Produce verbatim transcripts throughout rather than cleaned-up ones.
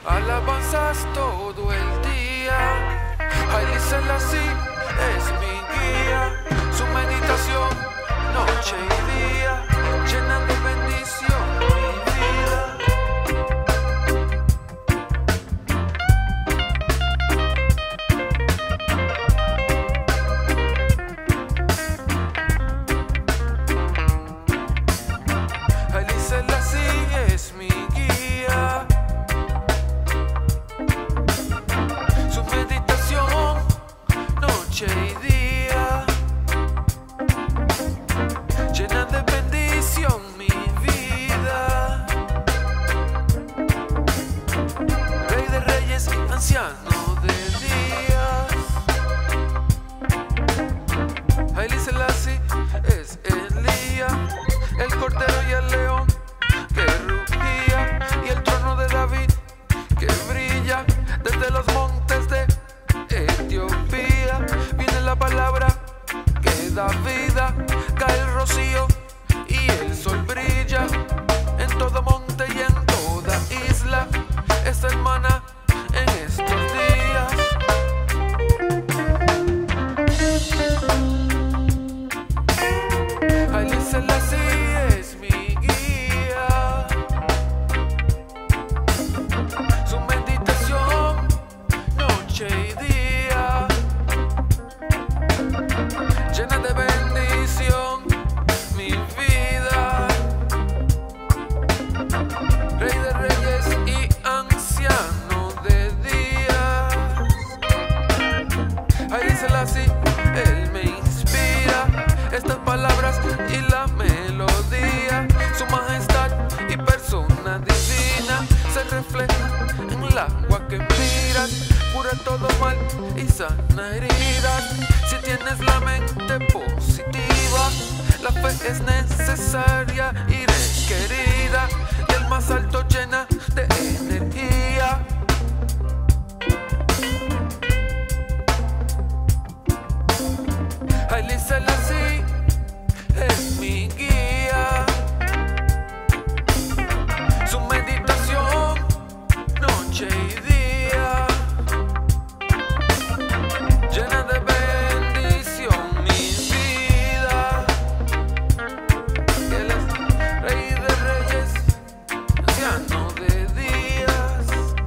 alabanzas todo el día. Haile Selassie es mi guía, su meditación noche y día, llena de bendición mi vida. Haile Selassie es mi guía, su meditación noche y día, llena de bendición mi vida. Rey de reyes y anciano de días, Haile Selassie es Elías, el cordero y el león que rugía, y el trono de David que brilla desde los montes de Etiopía. Viene la palabra que da vida, cae el rocío y el sol brilla en todo monte y en toda isla. Esta hermana en estos días. Haile Selassie es mi guía, su meditación noche y día, llena de bendición mi vida. Rey de reyes y anciano de días, Haile Selassie, él me inspira estas palabras y la melodía. Su majestad y persona divina se refleja en el agua que miras, cura todo mal y sana heridas. Si tienes la mente positiva, la fe es necesaria y requerida, y el más alto llena de energía. Haile Selassie es mi guía, su meditación noche y día, llena de bendición mi vida. Él es Rey de reyes, anciano de días.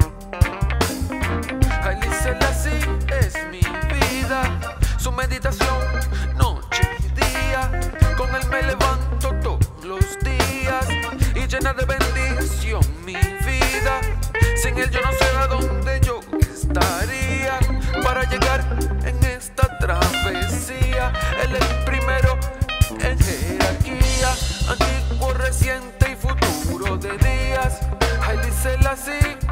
Haile Selassie es mi vida, su meditación noche y día, con él me levanto todos los días y llena de bendición mi vida. Sin él yo no sé a dónde yo estaría para llegar en esta travesía. Él es el primero en jerarquía, antiguo, reciente y futuro de días. Haile Selassie